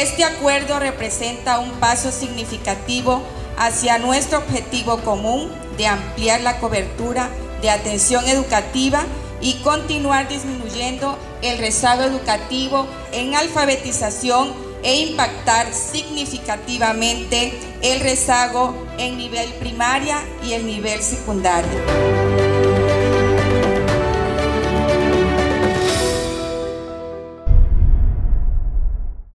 Este acuerdo representa un paso significativo hacia nuestro objetivo común de ampliar la cobertura de atención educativa y continuar disminuyendo el rezago educativo en alfabetización e impactar significativamente el rezago en nivel primaria y el nivel secundario.